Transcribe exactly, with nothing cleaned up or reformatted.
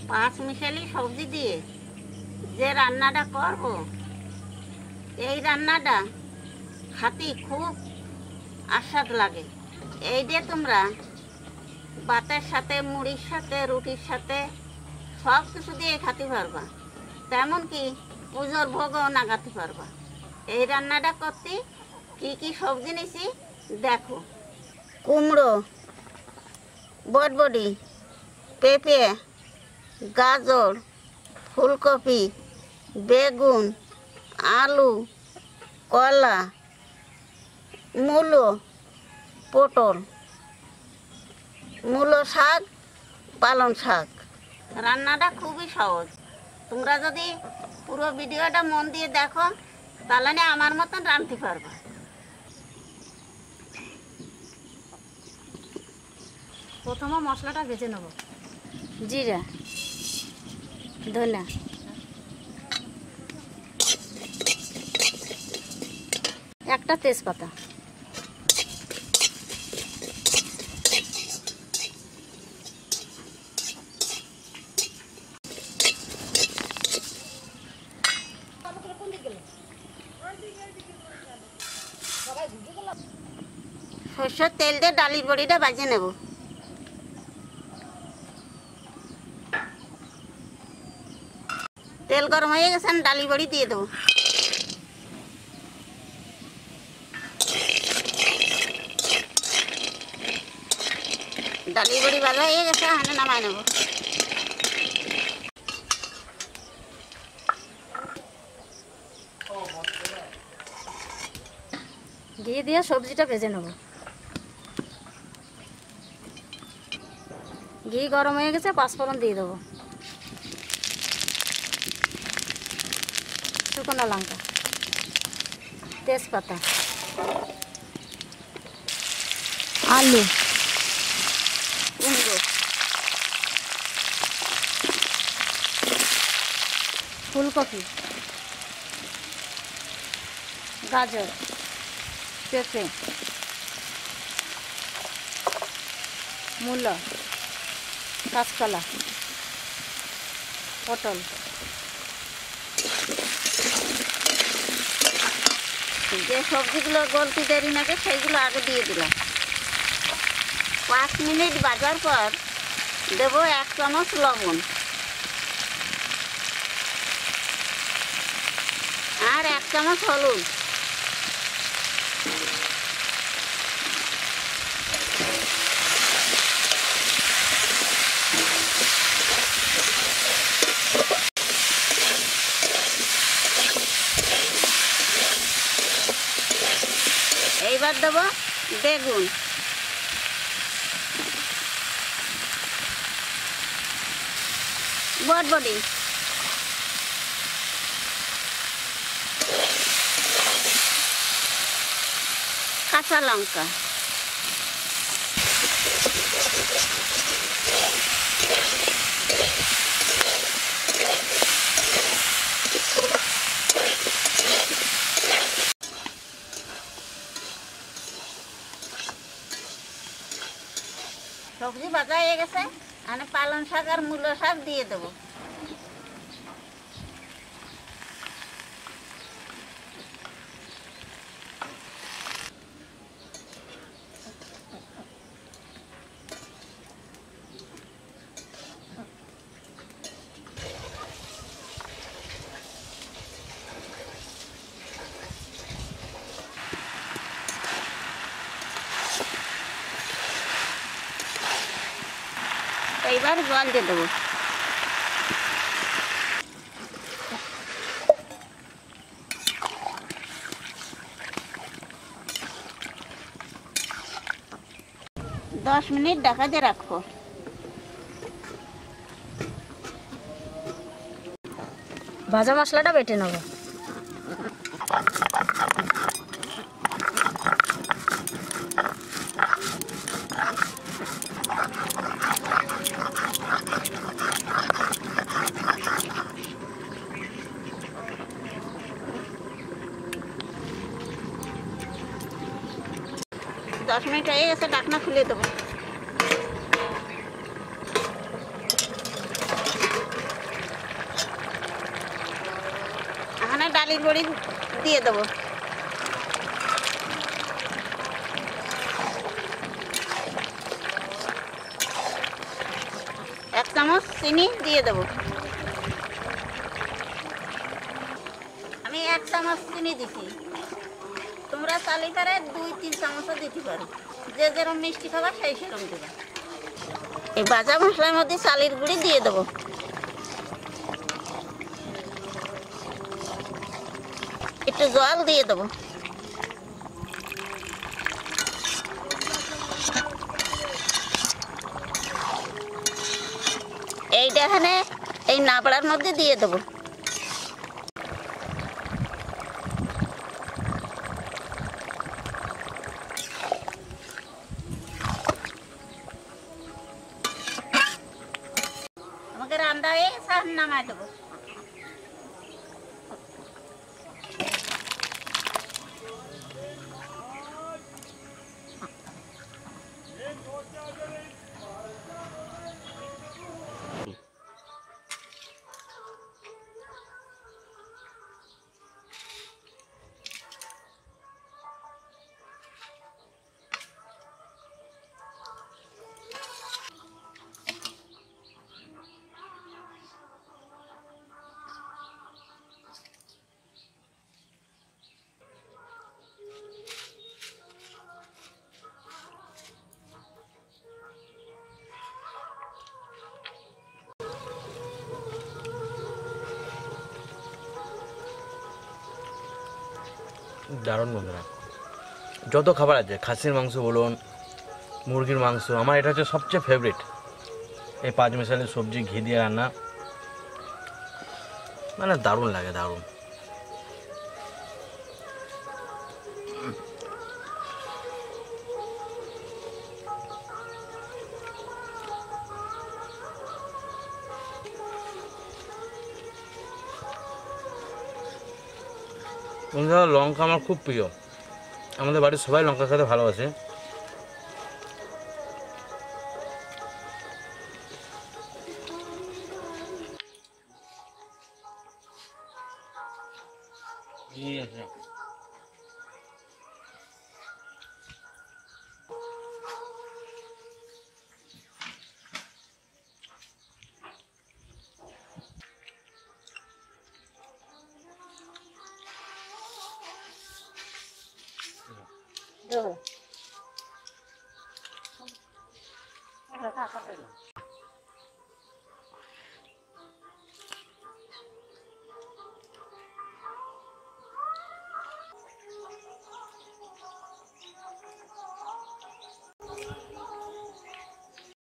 পাঁচ মিশালি সবজি দিয়ে যে রান্নাটা করব, এই রান্নাটা খাতি খুব আস্বাদ লাগে। এই দিয়ে তোমরা ভাতের সাথে, মুড়ির সাথে, রুটির সাথে সব কিছু দিয়ে খেতে পারবা, তেমন কি পুজোর ভোগও নাগাতে পারবা। এই রান্নাটা করতে কি কি সবজি নিছি দেখো। কুমড়ো, বটবটি, পেঁপে, গাজর, ফুলকপি, বেগুন, আলু, কলা, মূলো, পটল, মূলো শাক, পালং শাক। রান্নাটা খুবই সহজ। তোমরা যদি পুরো ভিডিওটা মন দিয়ে দেখো তাহলে না আমার মতন রাঁধতে পারবা। প্রথমে মশলাটা ভেজে নেব। জিরা, ধনা, একটা তেজপাতা, সরষের তেল দিয়ে ডালির বড়িটা ভাজে নেব। তেল গরম হয়ে গেছে, আমি ডালি বড়ি দিয়ে দেবো। ডালি বড়ি ভাজা হয়ে গেছে, হানে নামাই নেব। ঘি দিয়ে সবজিটা ভেজে নেব। ঘি গরম হয়ে গেছে, পাঁচফোড়ন দিয়ে দেবো, শুকনো লঙ্কা, তেজপাতা, আলু, কুমড়ো, ফুলকপি, গাজর, পেঁপে, মূলো, কাঁচকলা, পটল, যে সবজিগুলো গলতে দেরি লাগে সেইগুলো আগে দিয়ে দিলাম। পাঁচ মিনিট ভাজার পর দেব এক চামচ লবণ আর এক চামচ হলুদ। এইবার দেবো বেগুন, বটবটি, কাঁচা লঙ্কা, সবজি ভাজা হয়ে গেছে, আমি পালং শাক আর মূলো শাক দিয়ে দেবো। এইবার জল দিয়ে দেবো। দশ মিনিট ঢাকা দিয়ে রাখবো। ভাজা মশলাটা বেটে নেব। দশ মিনিট হয়ে গেছে, ঢাকনা খুলে দেবো। চালের গুঁড়ি দিয়ে দেবো। এক চামচ চিনি দিয়ে দেবো। আমি এক চামচ চিনি দিছি, তোমরা চালের পারে দুই তিন চামচও দিতে পারো, যে যেরকম মিষ্টি খাবার সেই সেরকম দেবে। এই ভাজা মশলার মধ্যে চালের গুঁড়ি দিয়ে দেবো। একটু জল দিয়ে দেবো। এইটা এখানে এই নাবড়ার মধ্যে দিয়ে দেবো। আমাকে রান্না হয়ে সাহায্য নামাই দেবো। দারুণ বন্ধুরা, যত খাবার আছে, খাসির মাংস বলুন, মুরগির মাংস, আমার এটা হচ্ছে সবচেয়ে ফেভারিট। এই পাঁচ মিশালি সবজি ঘি দিয়ে রান্না, মানে দারুণ লাগে, দারুণ। বন্ধুরা, লঙ্কা আমার খুব প্রিয়, আমাদের বাড়ির সবাই লঙ্কা খেতে ভালোবাসে। ঠিক আছে। দেবো।